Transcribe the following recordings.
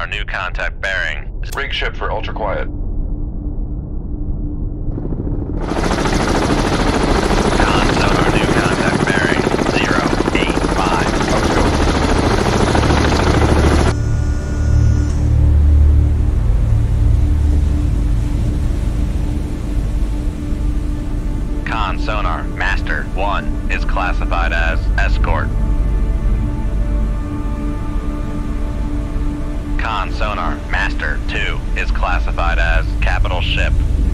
new contact bearing. Rig ship for ultra quiet. Con sonar new contact bearing 085. Let's go. Con sonar master 1 is classified as escort. Con sonar master 2 is classified as capital ship.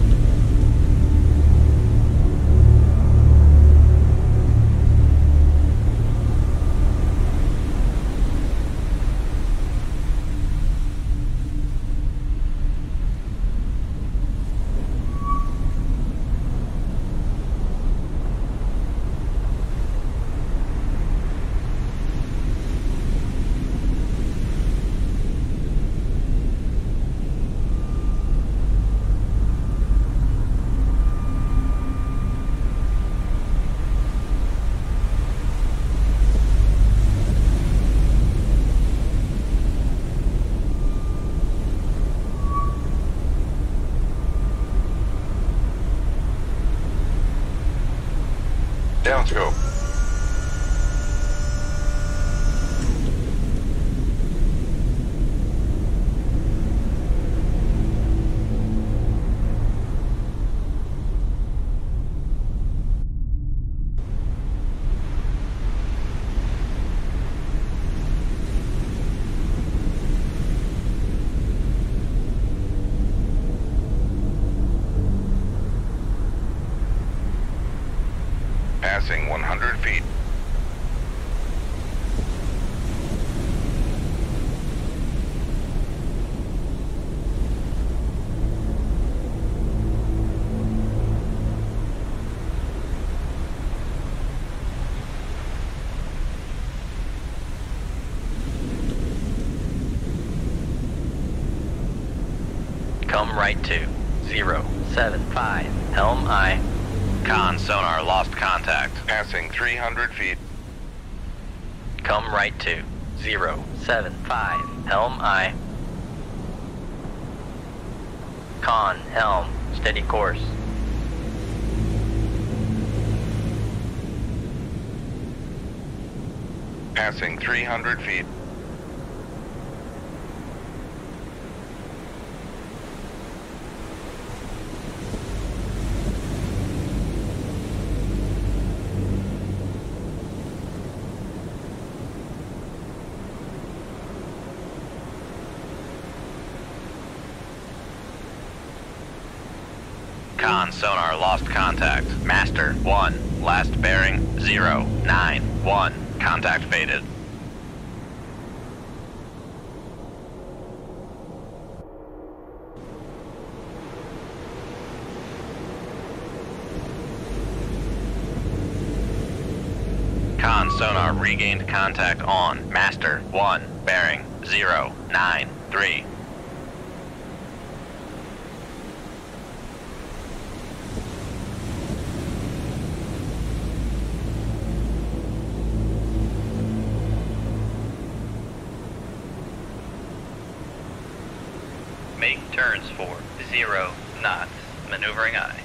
Down to go. Passing 100 feet. Come right to 075 helm I. Con sonar lost contact. Passing 300 feet. Come right to 075 helm I. Con helm steady course. Passing 300 feet. Con sonar lost contact. Master 1, last bearing 091. Contact faded. Con sonar regained contact on Master 1, bearing 093. Make turns for 0 knots, maneuvering I.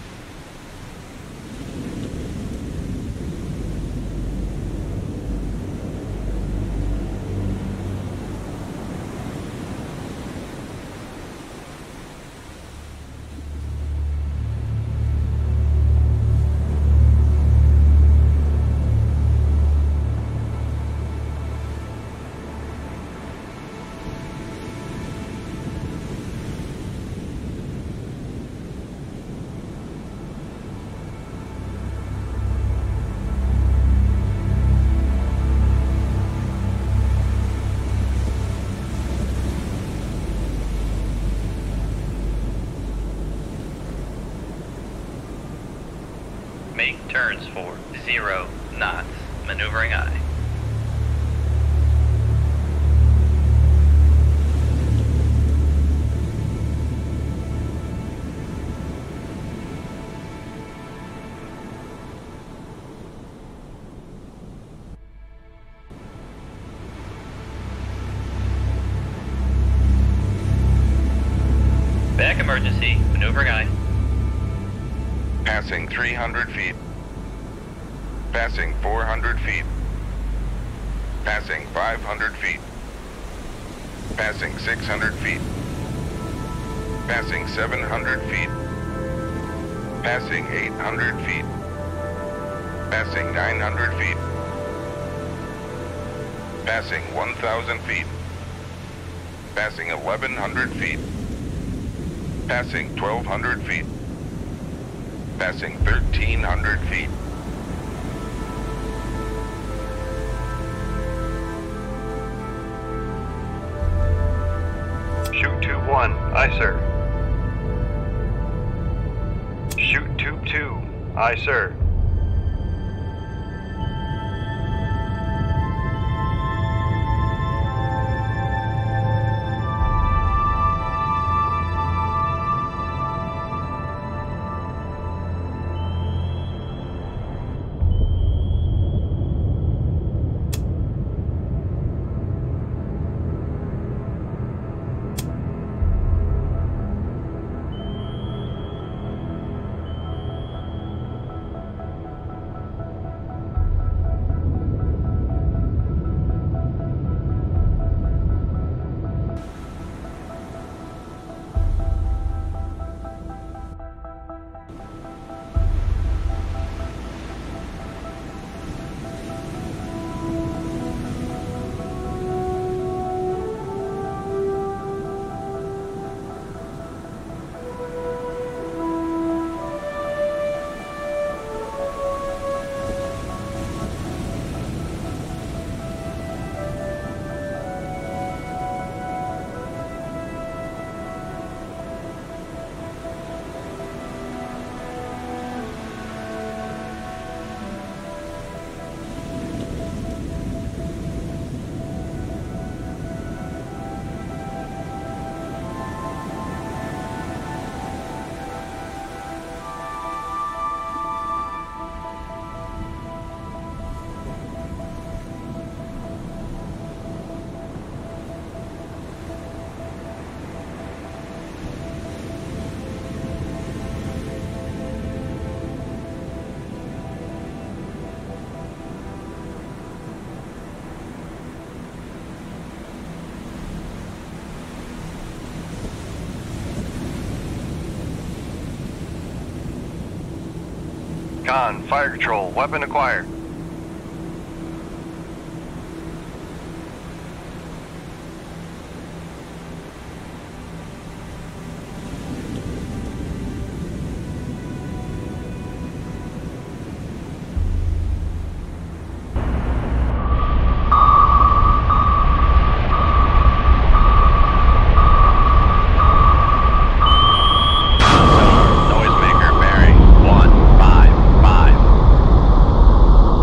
Make turns for 0 knots, maneuvering I. emergency. Maneuver guide. Passing 300 feet. Passing 400 feet. Passing 500 feet. Passing 600 feet. Passing 700 feet. Passing 800 feet. Passing 900 feet. Passing 1,000 feet. Passing 1,100 feet. Passing 1,200 feet. Passing 1,300 feet. Shoot tube 1, aye sir. Shoot tube 2, aye sir. Con, fire control, weapon acquired. Noisemaker bearing 155.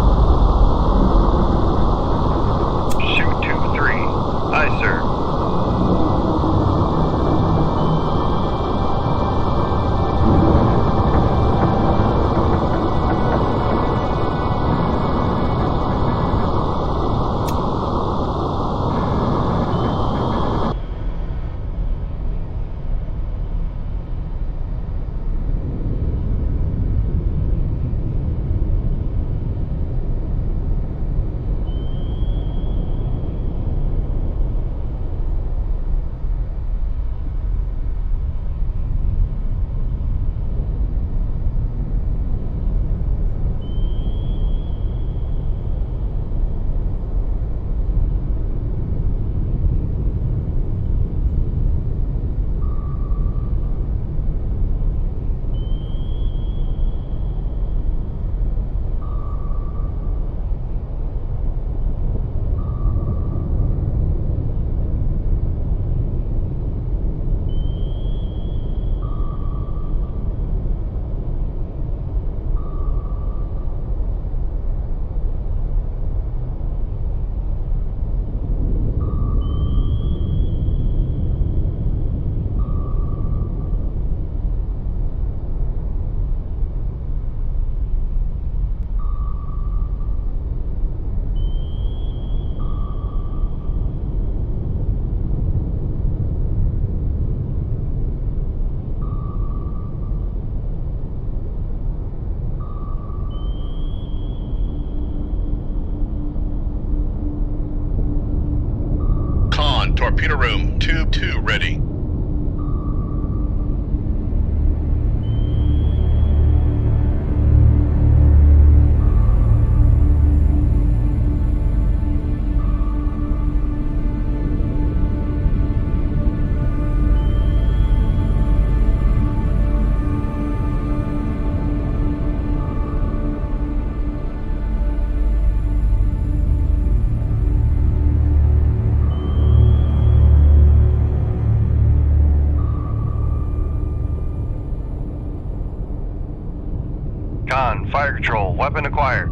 torpedo room, tube 2 ready. Con, fire control, weapon acquired.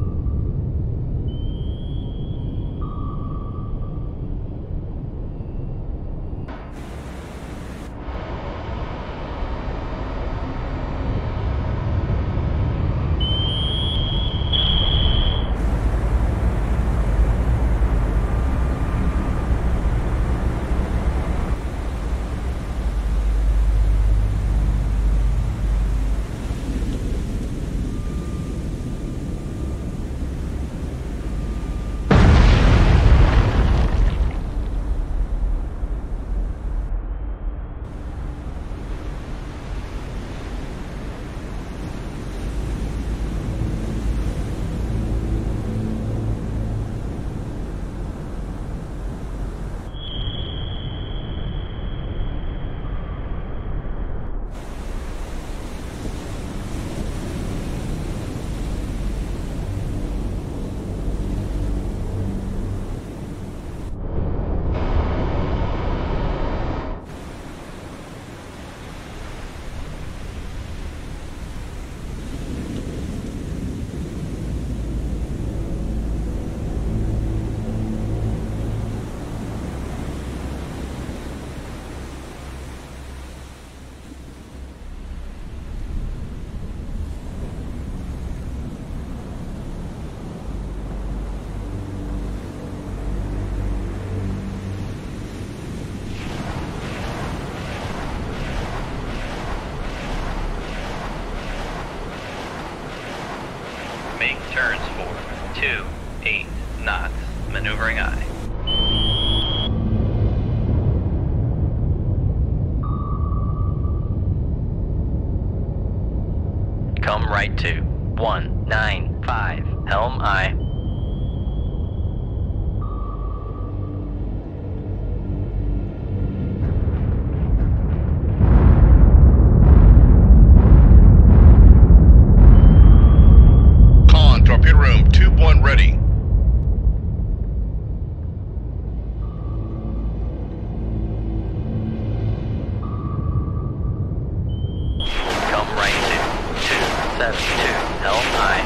Make turns for 28 knots. Maneuvering I. Come right to 195. Helm I. Torpedo room, tube 1 ready. Come right to 272. Helm I.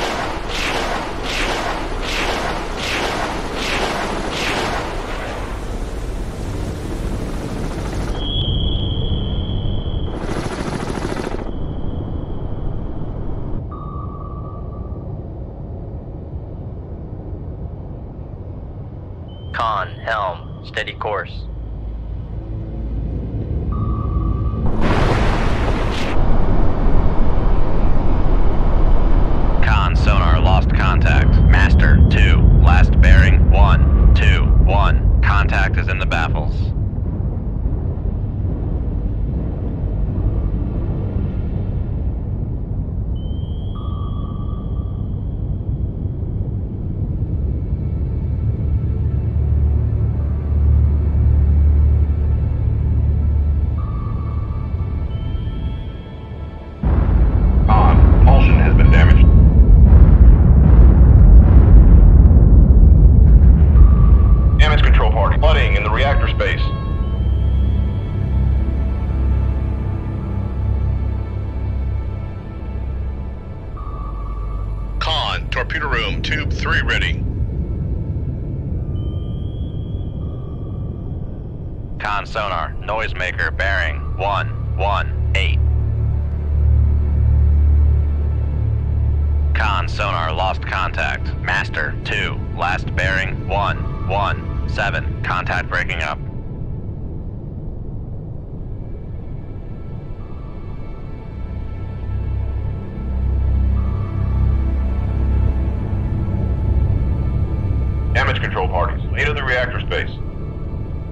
Con, helm, steady course. Con, sonar, lost contact. Master, 2, last bearing, 1, 2, 1. Contact is in the baffles. Torpedo room, tube 3 ready. Con sonar, noisemaker, bearing, 118. Con sonar, lost contact. Master, 2, last bearing, 117. Contact breaking up. Damage control parties, lead of the reactor space.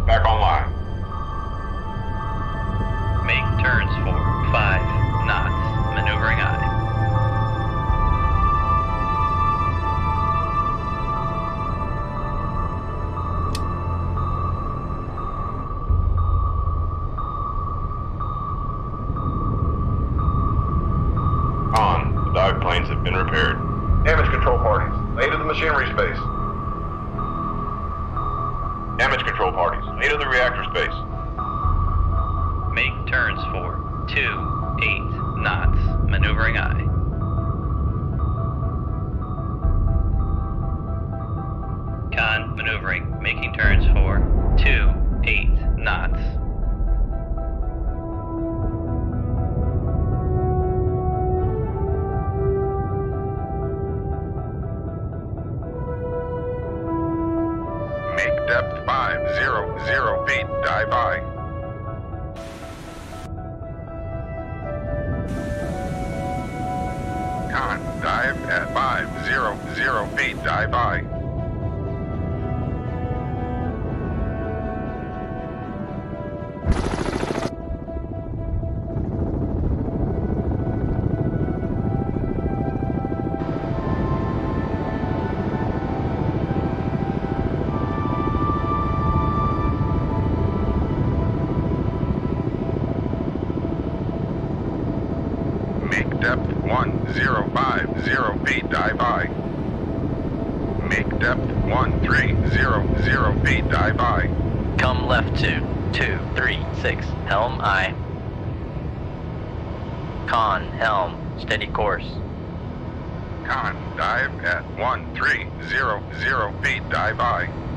back online. Make turns for 5 knots, maneuvering I. On. The dive planes have been repaired. Damage control parties. Lay to the machinery space. Damage control parties. Lay to the reactor space. Make turns for 28 knots, maneuvering I. Con maneuvering, making turns for 28 knots. Make depth 500 feet. Dive I. Con. Dive at 500 feet. Dive I. Make depth 1050 feet. Dive I. Make depth 1300 feet. Dive I. Come left to 236, helm I. Con, helm, steady course. Con. Dive at 1300 feet. Dive I.